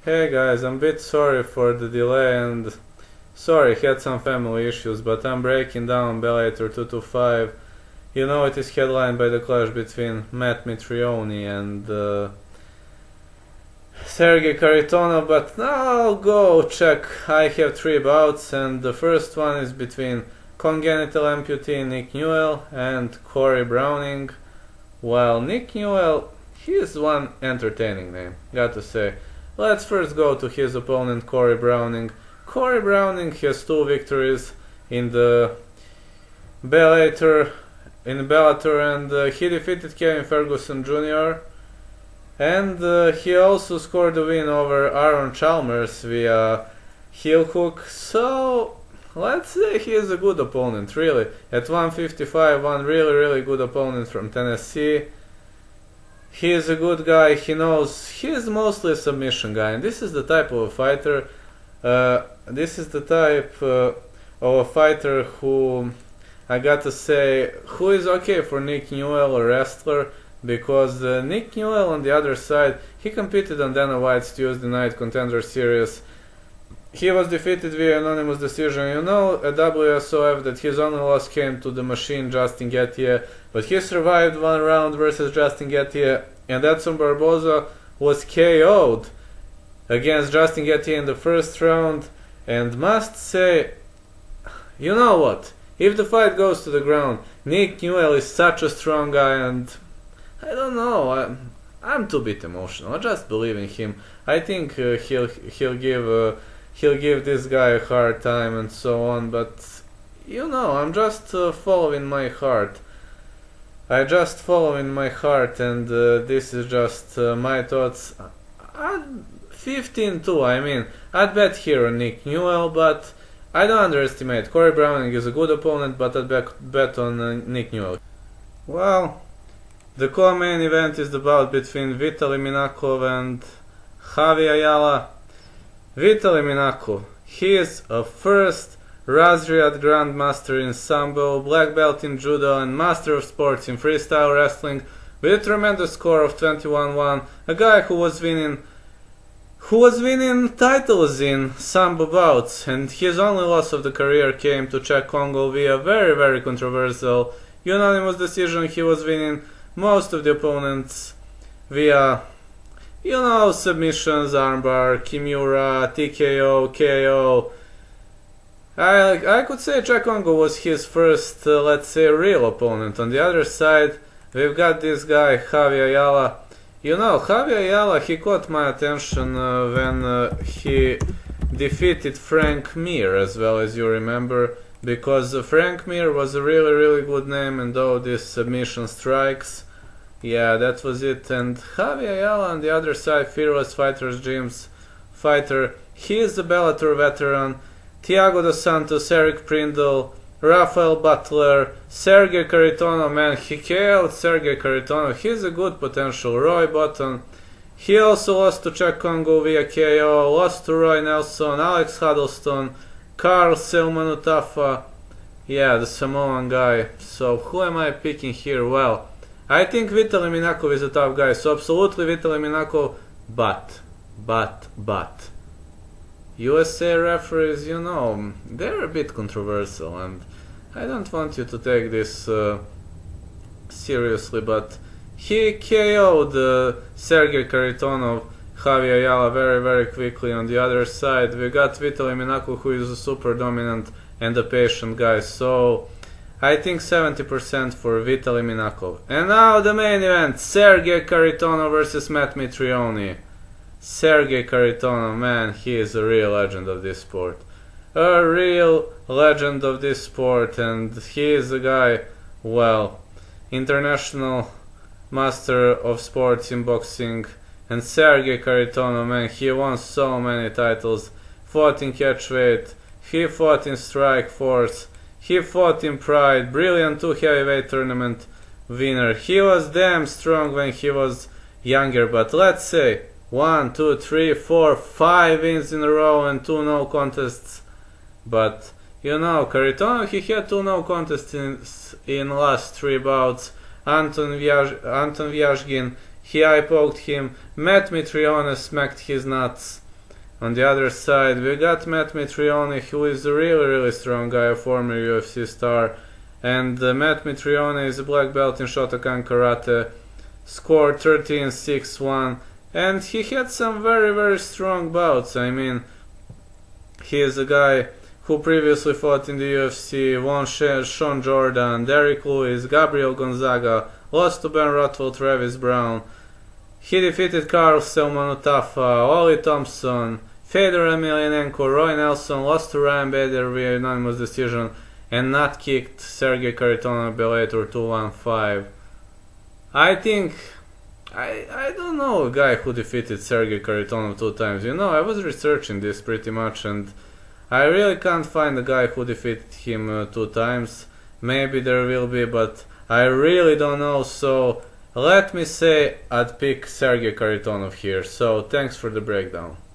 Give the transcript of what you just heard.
Hey guys, I'm a bit sorry for the delay and sorry, had some family issues, but I'm breaking down Bellator 225. You know it is headlined by the clash between Matt Mitrione and Sergey Kharitonov, but now I'll go check. I have 3 bouts and the first one is between congenital amputee Nick Newell and Corey Browning. While Nick Newell, he is one entertaining name, got to say. Let's first go to his opponent Corey Browning. Corey Browning has 2 victories in the Bellator, and he defeated Kevin Ferguson Jr. And he also scored a win over Aaron Chalmers via heel hook. So let's say he is a good opponent, really. At 155, one really good opponent from Tennessee. He is a good guy, he knows, he is mostly a submission guy, and this is the type of a fighter, who, I gotta say, who is okay for Nick Newell, a wrestler, because Nick Newell on the other side, he competed on Dana White's Tuesday Night Contender Series. He was defeated via unanimous decision. You know at WSOF that his only loss came to the machine Justin Gaethje, but he survived 1 round versus Justin Gaethje, and Edson Barboza was KO'd against Justin Gaethje in the first round. And must say, you know what? If the fight goes to the ground, Nick Newell is such a strong guy, and I don't know. I'm too bit emotional. I just believe in him. I think he'll give this guy a hard time and so on, but you know, I'm just following my heart. I just follow in my heart, and this is just my thoughts. 15-2, I mean, I'd bet here on Nick Newell, but I don't underestimate. Corey Browning is a good opponent, but I'd bet on Nick Newell. Well, the co-main event is the bout between Vitaly Minakov and Javi Ayala. Vitaly Minakov, he is a first Razryad Grandmaster in Sambo, black belt in Judo, and Master of Sports in Freestyle Wrestling with a tremendous score of 21-1. A guy who was winning titles in Sambo bouts, and his only loss of the career came to Cheick Kongo via very controversial unanimous decision. He was winning most of the opponents via, you know, submissions, armbar, Kimura, TKO, KO. I could say Cheick Kongo was his first, let's say, real opponent. On the other side, we've got this guy, Javi Ayala. You know, Javi Ayala, he caught my attention when he defeated Frank Mir, as well as you remember, because Frank Mir was a really good name, and all these submission strikes. Yeah, that was it. And Javi Ayala on the other side, Fearless Fighters Gym's fighter. He is a Bellator veteran. Thiago Dos Santos, Eric Prindle, Rafael Butler, Sergey Kharitonov, man, he KO'd Sergey Kharitonov. He's a good potential. Roy Botton. He also lost to Cheick Kongo via KO, lost to Roy Nelson, Alex Huddleston, Carl Selmanutafa. Yeah, the Samoan guy. So who am I picking here? Well, I think Vitaly Minakov is a tough guy, so absolutely Vitaly Minakov, but USA referees, you know, they're a bit controversial, and I don't want you to take this seriously, but he KO'd Sergey Kharitonov, Javi Ayala very quickly. On the other side, we got Vitaly Minakov, who is a super dominant and a patient guy, so I think 70% for Vitaly Minakov. And now the main event, Sergey Kharitonov versus Matt Mitrione. Sergey Kharitonov, man, he is a real legend of this sport. A real legend of this sport, and he is a guy, well, international master of sports in boxing. And Sergey Kharitonov, man, he won so many titles. Fought in catchweight, he fought in Strikeforce, he fought in Pride, brilliant 2 heavyweight tournament winner. He was damn strong when he was younger, but let's say 1, 2, 3, 4, 5 wins in a row and 2 no contests. But you know, Kharitonov, he had 2 no contests in last 3 bouts. Anton Vyazgin, he eye-poked him. Matt Mitrione smacked his nuts. On the other side, we got Matt Mitrione, who is a really strong guy, a former UFC star. And Matt Mitrione is a black belt in Shotokan Karate, scored 13-6-1, and he had some very strong bouts. I mean, he is a guy who previously fought in the UFC, won Sean Jordan, Derrick Lewis, Gabriel Gonzaga, lost to Ben Rothwell, Travis Brown. He defeated Karl Selmanutafa, Ollie Thompson, Fedor Emelianenko, Roy Nelson, lost to Ryan Bader via unanimous decision, and not kicked Sergey Kharitonov Bellator 215. I think, I don't know a guy who defeated Sergey Kharitonov 2 times. You know, I was researching this pretty much, and I really can't find a guy who defeated him 2 times. Maybe there will be, but I really don't know. So let me say I'd pick Sergey Kharitonov here. So thanks for the breakdown.